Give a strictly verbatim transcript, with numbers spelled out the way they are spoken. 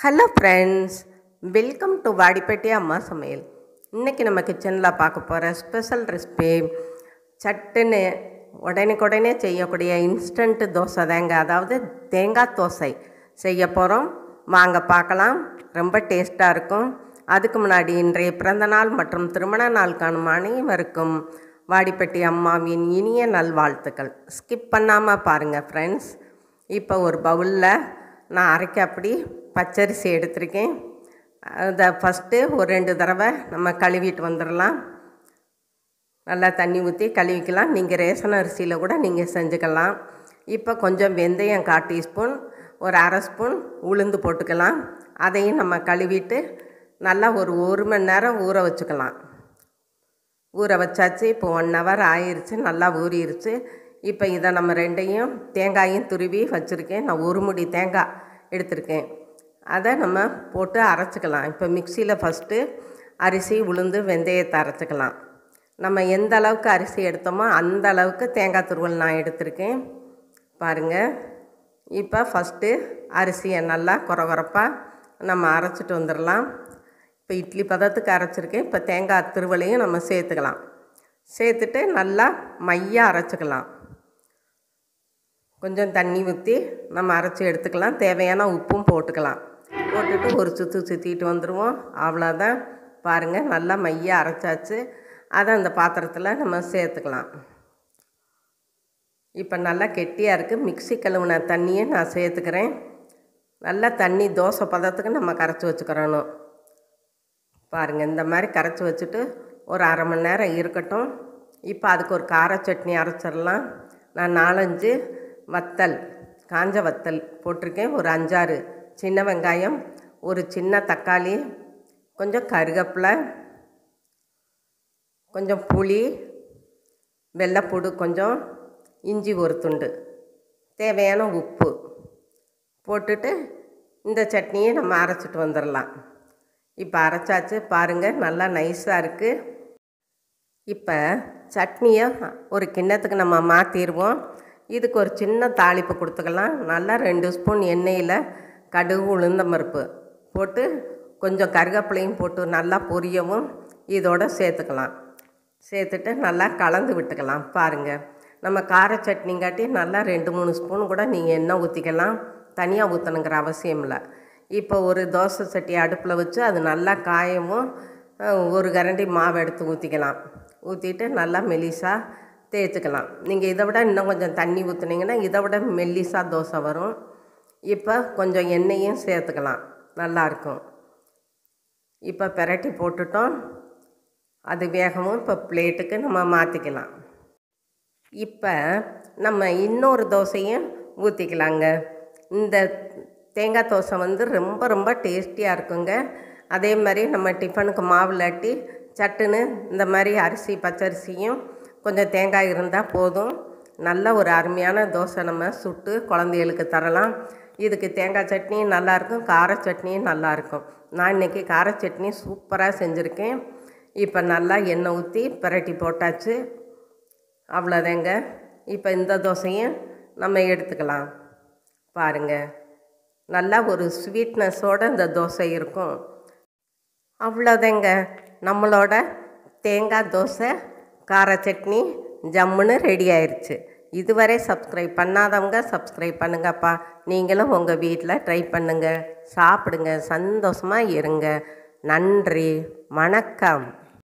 Hello friends, welcome to Vadipatti அம்மா சமையல். இன்றைக்கி நம்ம கிச்சனில் பார்க்க போகிற ஸ்பெஷல் ரெசிபி சட்டுன்னு உடனுக்குடனே செய்யக்கூடிய இன்ஸ்டன்ட் தோசை தாங்க. அதாவது தேங்காய் தோசை செய்ய போகிறோம். வாங்க பார்க்கலாம். ரொம்ப டேஸ்ட்டாக இருக்கும். அதுக்கு முன்னாடி இன்றைய பிறந்தநாள் மற்றும் திருமண நாள் காணும் அனைவருக்கும் வாடிப்பட்டி அம்மாவின் இனிய நல்வாழ்த்துக்கள். ஸ்கிப் பண்ணாமல் பாருங்கள் ஃப்ரெண்ட்ஸ். இப்போ ஒரு பவுலில் நான் அரைக்க அப்படி பச்சரிசி எடுத்திருக்கேன். அதை ஃபஸ்ட்டு ஒரு ரெண்டு தடவை நம்ம கழுவிட்டு வந்துடலாம். நல்லா தண்ணி ஊற்றி கழுவிக்கலாம். நீங்கள் ரேஷன் அரிசியில் கூட நீங்கள் செஞ்சுக்கலாம். இப்போ கொஞ்சம் வெந்தயம் கால் டீஸ்பூன், ஒரு அரை ஸ்பூன் உளுந்து போட்டுக்கலாம். அதையும் நம்ம கழுவிட்டு நல்லா ஒரு ஒரு மணி நேரம் ஊற வச்சுக்கலாம். ஊற வச்சாச்சு. இப்போ ஒன் ஹவர் ஆயிடுச்சு, நல்லா ஊறிடுச்சு. இப்போ இதை நம்ம ரெண்டையும் தேங்காயும் துருவி வச்சுருக்கேன். நான் ஒரு முடி தேங்காய் எடுத்திருக்கேன். அதை நம்ம போட்டு அரைச்சிக்கலாம். இப்போ மிக்சியில் ஃபஸ்ட்டு அரிசி உளுந்து வெந்தயத்தை அரைச்சிக்கலாம். நம்ம எந்த அளவுக்கு அரிசி எடுத்தோமோ அந்த அளவுக்கு தேங்காய் துருவல் நான் எடுத்திருக்கேன். பாருங்கள். இப்போ ஃபஸ்ட்டு அரிசியை நல்லா குறை குறைப்பாக நம்ம அரைச்சிட்டு வந்துடலாம். இப்போ இட்லி பதத்துக்கு அரைச்சிருக்கேன். இப்போ தேங்காய் துருவலையும் நம்ம சேர்த்துக்கலாம். சேர்த்துட்டு நல்லா மையாக அரைச்சிக்கலாம். கொஞ்சம் தண்ணி ஊற்றி நம்ம அரைச்சி எடுத்துக்கலாம். தேவையான உப்பும் போட்டுக்கலாம். போட்டுட்டு ஒரு சுற்று சுற்றிட்டு வந்துடுவோம். அவ்வளோதான். பாருங்கள், நல்லா மையாக அரைச்சாச்சு. அதை அந்த பாத்திரத்தில் நம்ம சேர்த்துக்கலாம். இப்போ நல்லா கெட்டியாக இருக்குது. மிக்ஸி கழுவுன தண்ணியை நான் சேர்த்துக்கிறேன். நல்லா தண்ணி தோசை பதத்துக்கு நம்ம கரைச்சி வச்சுக்கிறணும். பாருங்கள், இந்த மாதிரி கரைச்சி வச்சுட்டு ஒரு அரை மணி நேரம் இருக்கட்டும். இப்போ அதுக்கு ஒரு கார சட்னி அரைச்சிடலாம். நான் நாலஞ்சு வத்தல், காஞ்ச வத்தல் போட்டிருக்கேன். ஒரு அஞ்சாறு சின்ன வெங்காயம், ஒரு சின்ன தக்காளி, கொஞ்சம் கருவேப்பிலை, கொஞ்சம் புளி, வெள்ளைப்பூடு கொஞ்சம், இஞ்சி ஒரு துண்டு, தேவையான உப்பு போட்டுட்டு இந்த சட்னியை நம்ம அரைச்சிட்டு வந்துடலாம். இப்போ அரைச்சாச்சு. பாருங்கள், நல்லா நைஸாக இருக்குது. இப்போ சட்னியை ஒரு கிண்ணத்துக்கு நம்ம மாற்றிடுவோம். இதுக்கு ஒரு சின்ன தாளிப்பு கொடுத்துக்கலாம். நல்லா ரெண்டு ஸ்பூன் எண்ணெயில் கடுகு உளுந்தம் பருப்பு போட்டு கொஞ்சம் கருவேப்பிலையும் போட்டு நல்லா பொரியவும் இதோடு சேர்த்துக்கலாம். சேர்த்துட்டு நல்லா கலந்து விட்டுக்கலாம். பாருங்கள், நம்ம கார சட்னிங்காட்டி நல்லா ரெண்டு மூணு ஸ்பூன் கூட நீங்கள் எண்ணெய் ஊற்றிக்கலாம். தனியாக ஊற்றணுங்கிற அவசியம் இல்லை. இப்போ ஒரு தோசை சட்டி அடுப்பில் வச்சு அது நல்லா காயவும் ஒரு கரண்டி மாவு எடுத்து ஊற்றிக்கலாம். ஊற்றிட்டு நல்லா மெலிசாக தேய்ச்சிக்கலாம். நீங்கள் இதை விட இன்னும் கொஞ்சம் தண்ணி ஊற்றுனீங்கன்னா இதை விட மெல்லிசாக தோசை வரும். இப்போ கொஞ்சம் எண்ணெயும் சேர்த்துக்கலாம். நல்லாயிருக்கும். இப்போ பிரட்டி போட்டுட்டோம். அது வேகவும் இப்போ பிளேட்டுக்கு நம்ம மாற்றிக்கலாம். இப்போ நம்ம இன்னொரு தோசையும் ஊற்றிக்கலாங்க. இந்த தேங்காய் தோசை வந்து ரொம்ப ரொம்ப டேஸ்டியாக இருக்குங்க. அதே மாதிரி நம்ம டிஃபனுக்கு மாவு இல்லாட்டி சட்டுன்னு இந்த மாதிரி அரிசி பச்சரிசியும் கொஞ்சம் தேங்காய் இருந்தால் போதும். நல்ல ஒரு அருமையான தோசை நம்ம சுட்டு குழந்தைகளுக்கு தரலாம். இதுக்கு தேங்காய் சட்னியும் நல்லாயிருக்கும், கார சட்னியும் நல்லாயிருக்கும். நான் இன்றைக்கி கார சட்னி சூப்பராக செஞ்சுருக்கேன். இப்போ நல்லா எண்ணெய் ஊற்றி பிரட்டி போட்டாச்சு. அவ்வளோதாங்க. இப்போ இந்த தோசையும் நம்ம எடுத்துக்கலாம். பாருங்கள், நல்லா ஒரு ஸ்வீட்னஸோடு இந்த தோசை இருக்கும். அவ்வளோதாங்க, நம்மளோட தேங்காய் தோசை கார சட்னி ஜம்முன்னு ரெடி ஆயிடுச்சு. இதுவரை சப்ஸ்கிரைப் பண்ணாதவங்க சப்ஸ்கிரைப் பண்ணுங்கப்பா. நீங்களும் உங்கள் வீட்டில் ட்ரை பண்ணுங்கள், சாப்பிடுங்க, சந்தோஷமாக இருங்க. நன்றி, வணக்கம்.